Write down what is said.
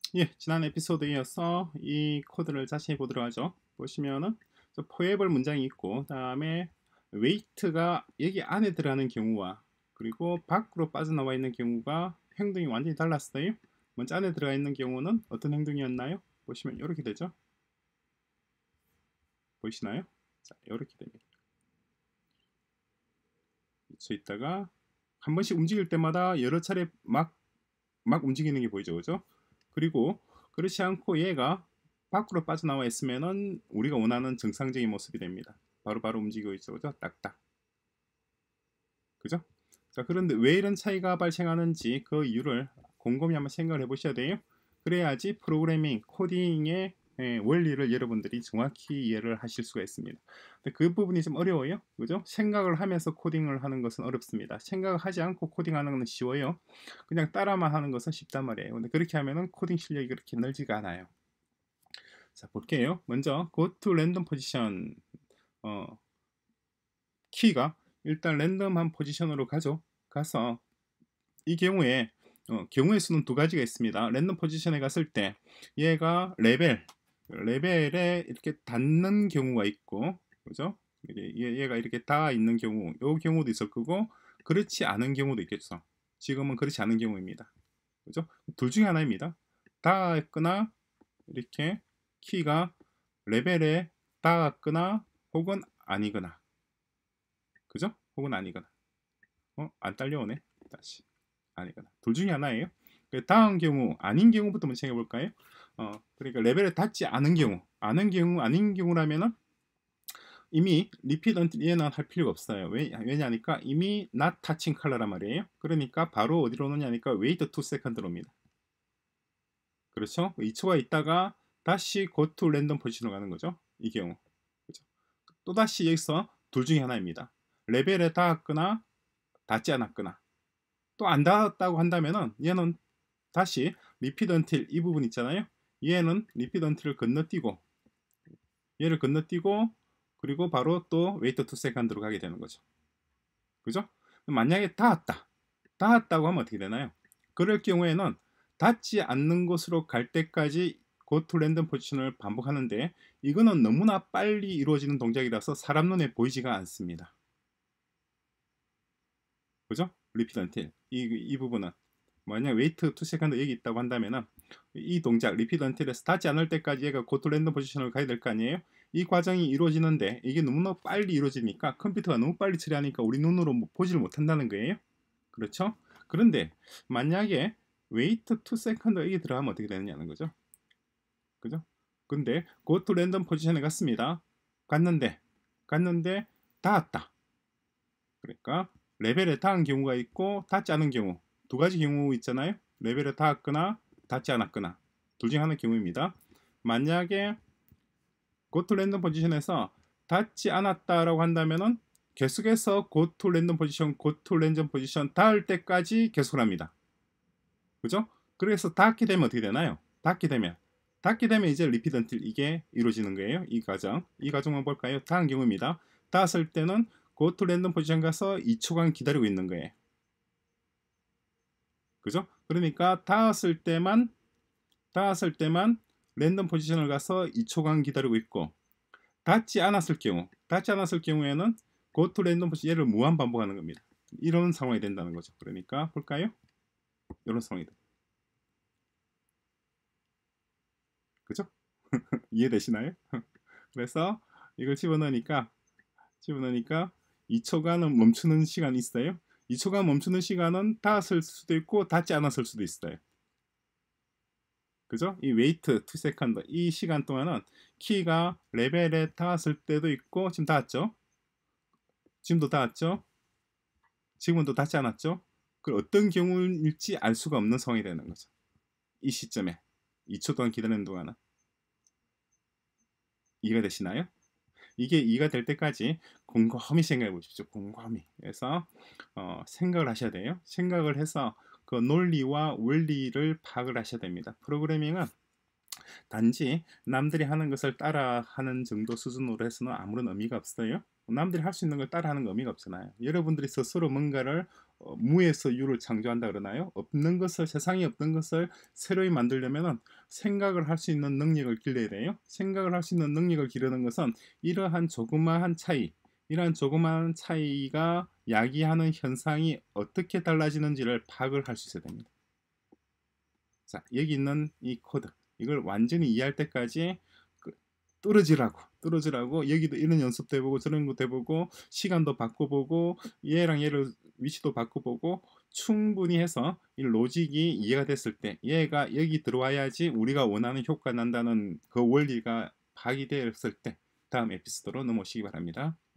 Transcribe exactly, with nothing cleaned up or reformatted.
예, 지난 에피소드에 이어서 이 코드를 다시 해보도록 하죠. 보시면은 포에벌 문장이 있고, 다음에 웨이트가 여기 안에 들어가는 경우와 그리고 밖으로 빠져나와 있는 경우가 행동이 완전히 달랐어요. 먼저 안에 들어가 있는 경우는 어떤 행동이었나요? 보시면 이렇게 되죠. 보이시나요? 자, 이렇게 됩니다. 수 있다가 한 번씩 움직일 때마다 여러 차례 막, 막 움직이는 게 보이죠, 그죠? 그리고 그렇지 않고 얘가 밖으로 빠져나와 있으면은 우리가 원하는 정상적인 모습이 됩니다. 바로바로 바로 움직이고 있죠, 그죠? 딱딱. 그죠? 자, 그런데 왜 이런 차이가 발생하는지 그 이유를 곰곰이 한번 생각을 해보셔야 돼요. 그래야지 프로그래밍, 코딩의 예, 원리를 여러분들이 정확히 이해를 하실 수가 있습니다. 근데 그 부분이 좀 어려워요. 그죠? 생각을 하면서 코딩을 하는 것은 어렵습니다. 생각을 하지 않고 코딩하는 것은 쉬워요. 그냥 따라만 하는 것은 쉽단 말이에요. 근데 그렇게 하면은 코딩 실력이 그렇게 늘지가 않아요. 자, 볼게요. 먼저 go to random position 어, 키가 일단 랜덤한 포지션으로 가죠. 가서 이 경우에 어, 경우의 수는 두 가지가 있습니다. 랜덤 포지션에 갔을 때 얘가 레벨 레벨에 이렇게 닿는 경우가 있고, 그죠? 얘, 얘가 이렇게 닿아 있는 경우, 요 경우도 있을 거고 그렇지 않은 경우도 있겠죠. 지금은 그렇지 않은 경우입니다. 그죠? 둘 중에 하나입니다. 닿았거나 이렇게 키가 레벨에 닿았거나 혹은 아니거나, 그죠? 혹은 아니거나. 어? 안 딸려오네. 다시. 아니거나. 둘 중에 하나예요. 다음 경우, 아닌 경우부터 먼저 생각해 볼까요? 어, 그러니까 레벨에 닿지 않은 경우, 아는 경우, 아닌 경우라면은 이미 리피트 언틸 얘는 할 필요가 없어요. 왜, 왜냐니까 이미 not touching color란 말이에요. 그러니까 바로 어디로 오느냐니까 wait two second로 옵니다. 그렇죠? 이 초가 있다가 다시 go to random position으로 가는 거죠. 이 경우. 그렇죠? 또다시 여기서 둘 중에 하나입니다. 레벨에 닿았거나 닿지 않았거나. 또 안 닿았다고 한다면은 얘는 다시 리피트 언틸 이 부분 있잖아요. 얘는 리피트 언틸을 건너뛰고 얘를 건너뛰고 그리고 바로 또 웨이트 투 세컨드로 가게 되는 거죠. 그죠? 만약에 닿았다. 닿았다고 하면 어떻게 되나요? 그럴 경우에는 닿지 않는 곳으로 갈 때까지 go to random 포지션을 반복하는데 이거는 너무나 빨리 이루어지는 동작이라서 사람 눈에 보이지가 않습니다. 그죠? 리피트 언틸 이, 이 부분은 만약 웨이트 투 세컨드 여기 있다고 한다면은 이 동작 리피트 언틸에서 닿지 않을 때까지 얘가 고토 랜덤 포지션을 가야 될 거 아니에요. 이 과정이 이루어지는데 이게 너무나 빨리 이루어지니까 컴퓨터가 너무 빨리 처리하니까 우리 눈으로 뭐 보지를 못한다는 거예요. 그렇죠? 그런데 만약에 웨이트 투 세컨드 여기 들어가면 어떻게 되느냐는 거죠. 그죠? 근데 고토 랜덤 포지션에 갔습니다. 갔는데 갔는데 닿았다. 그러니까 레벨에 닿은 경우가 있고 닿지 않은 경우, 두 가지 경우 있잖아요. 레벨에 닿았거나 닿지 않았거나 둘 중 하나의 경우입니다. 만약에 고토 랜덤 포지션에서 닿지 않았다라고 한다면은 계속해서 고토 랜덤 포지션, 고토 랜덤 포지션 닿을 때까지 계속 합니다. 그죠? 그래서 닿게 되면 어떻게 되나요? 닿게 되면 닿게 되면 이제 리피트 언틸 이게 이루어지는 거예요. 이 과정. 이 과정만 볼까요? 다음 경우입니다. 닿았을 때는 고토 랜덤 포지션 가서 이 초간 기다리고 있는 거예요. 그죠? 그러니까 닿았을 때만 닿았을 때만 랜덤 포지션을 가서 이 초간 기다리고 있고 닿지 않았을 경우 닿지 않았을 경우에는 고토 랜덤 포지션 얘를 무한 반복하는 겁니다. 이런 상황이 된다는 거죠. 그러니까 볼까요? 이런 상황이 돼. 그죠? 이해되시나요? 그래서 이걸 집어넣으니까 집어넣으니까 이 초간은 멈추는 시간이 있어요. 이 초간 멈추는 시간은 닿았을 수도 있고 닿지 않았을 수도 있어요. 그죠? 이 웨이트 투 세컨드 이 시간 동안은 키가 레벨에 닿았을 때도 있고 지금 닿았죠? 지금도 닿았죠? 지금은 또 닿지 않았죠? 그 어떤 경우일지 알 수가 없는 상황이 되는 거죠. 이 시점에 이 초 동안 기다리는 동안은 이해가 되시나요? 이게 이해가 될 때까지 곰곰이 생각해 보십시오. 곰곰이. 그래서 어, 생각을 하셔야 돼요. 생각을 해서 그 논리와 원리를 파악을 하셔야 됩니다. 프로그래밍은 단지 남들이 하는 것을 따라하는 정도 수준으로 해서는 아무런 의미가 없어요. 남들이 할 수 있는 걸 따라하는 거 의미가 없잖아요. 여러분들이 스스로 뭔가를 어, 무에서 유를 창조한다 그러나요? 없는 것을, 세상에 없는 것을 새로이 만들려면 생각을 할 수 있는 능력을 길러야 돼요. 생각을 할 수 있는 능력을 기르는 것은 이러한 조그마한 차이, 이러한 조그마한 차이가 야기하는 현상이 어떻게 달라지는지를 파악을 할 수 있어야 됩니다. 자, 여기 있는 이 코드, 이걸 완전히 이해할 때까지 뚫어지라고 뚫어지라고 여기도 이런 연습도 해보고 저런 것도 해보고 시간도 바꿔보고 얘랑 얘를 위치도 바꿔보고 충분히 해서 이 로직이 이해가 됐을 때 얘가 여기 들어와야지 우리가 원하는 효과가 난다는 그 원리가 파악이 되었을 때 다음 에피소드로 넘어오시기 바랍니다.